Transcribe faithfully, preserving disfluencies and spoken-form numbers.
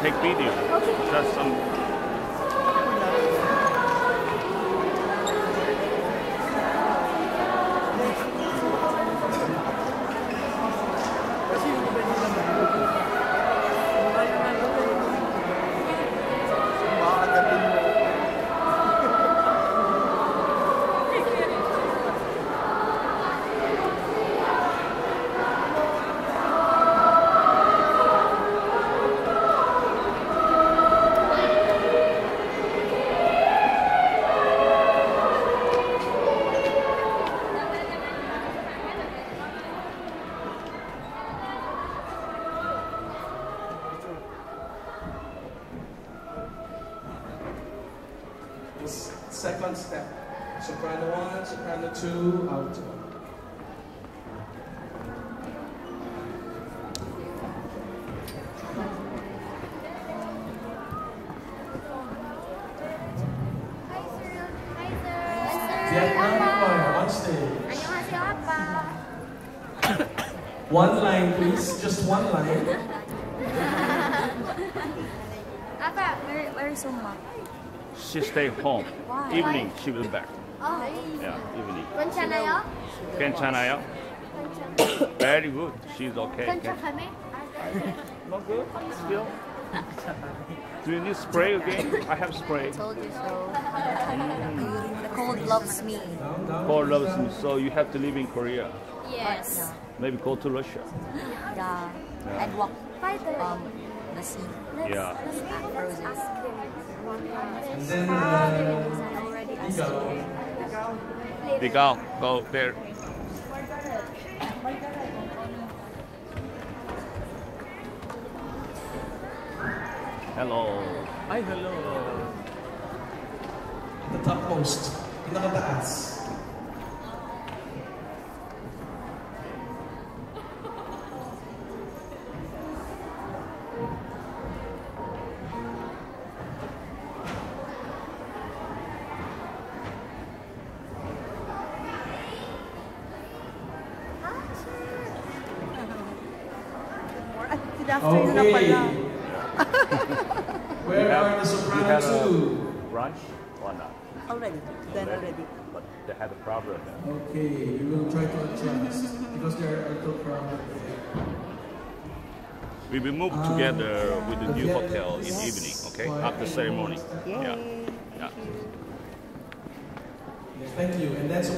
take video. Just some. Second step, soprano one, soprano two, alto. Vietnam choir on stage. 안녕하세요, 아빠. One line, please. Just one line. 아빠, where, where is Oma? She stay home. Why? Evening she will back. Oh, Yeah, evening. 괜찮아요? 괜찮아요? Very good. She's okay. 괜찮아요? Not good. Still. Do you need spray again? I have spray. Told you so. The cold loves me. God loves me, so you have to live in Korea. Yes. Maybe go to Russia. Yeah. Yeah. And walk um the sea. Yeah. Frozen. And then, uh, Already Igao. They go. Go there. Hello. Hi, hello. The topmost. Pinakataas. Okay. Where have- are the you soprano had a two? Brunch or not? Already. Then already. But they had a problem. Okay, we will try to adjust because they are a little crowded. We will move Um, together with the new yeah, hotel in yes. evening, okay? Why? After ceremony. Yay. Yeah. Yeah. Thank you. And that's